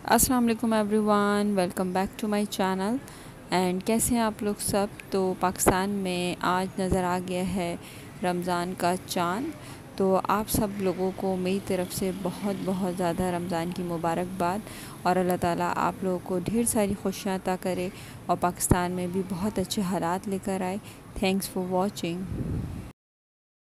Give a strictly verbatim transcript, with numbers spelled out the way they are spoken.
अस्सलाम वालेकुम everyone, welcome back to my channel. And कैसे हैं आप लोग सब। तो पाकिस्तान में आज नज़र आ गया है रमज़ान का चाँद। तो आप सब लोगों को मेरी तरफ़ से बहुत बहुत ज़्यादा रमज़ान की मुबारकबाद, और अल्लाह ताला आप लोगों को ढेर सारी खुशियाँ अता करे और पाकिस्तान में भी बहुत अच्छे हालात लेकर आए। Thanks for watching.